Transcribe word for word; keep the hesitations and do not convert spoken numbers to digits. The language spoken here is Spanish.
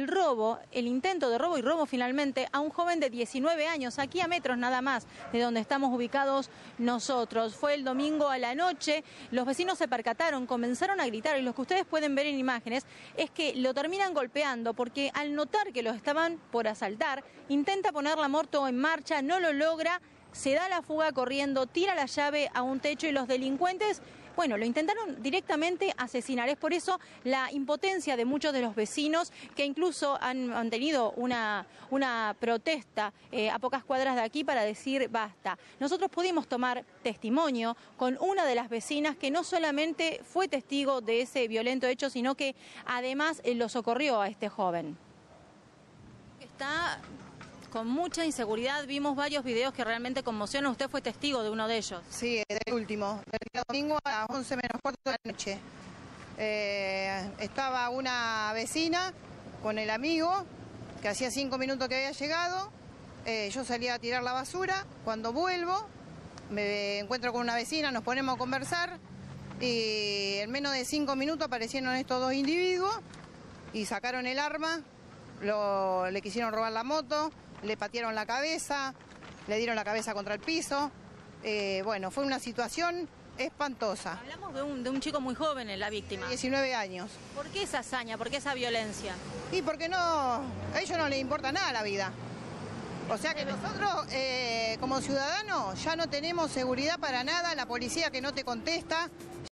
El robo, el intento de robo y robo finalmente a un joven de diecinueve años, aquí a metros nada más de donde estamos ubicados nosotros. Fue el domingo a la noche, los vecinos se percataron, comenzaron a gritar y lo que ustedes pueden ver en imágenes es que lo terminan golpeando porque al notar que lo estaban por asaltar, intenta poner la moto en marcha, no lo logra, se da la fuga corriendo, tira la llave a un techo y los delincuentes, bueno, lo intentaron directamente asesinar. Es por eso la impotencia de muchos de los vecinos que incluso han, han tenido una, una protesta eh, a pocas cuadras de aquí para decir basta. Nosotros pudimos tomar testimonio con una de las vecinas que no solamente fue testigo de ese violento hecho, sino que además eh, lo socorrió a este joven. Está con mucha inseguridad, vimos varios videos que realmente conmocionan. Usted fue testigo de uno de ellos. Sí, del último, del domingo a las once menos cuarto de la noche. Eh, estaba una vecina con el amigo, que hacía cinco minutos que había llegado. Eh, yo salía a tirar la basura. Cuando vuelvo, me encuentro con una vecina, nos ponemos a conversar y en menos de cinco minutos aparecieron estos dos individuos y sacaron el arma, lo, le quisieron robar la moto, le patearon la cabeza, le dieron la cabeza contra el piso. Eh, bueno, fue una situación espantosa. Hablamos de un, de un chico muy joven, la víctima. diecinueve años. ¿Por qué esa hazaña? ¿Por qué esa violencia? Y porque no, a ellos no les importa nada la vida. O sea que nosotros, eh, como ciudadanos, ya no tenemos seguridad para nada, la policía que no te contesta.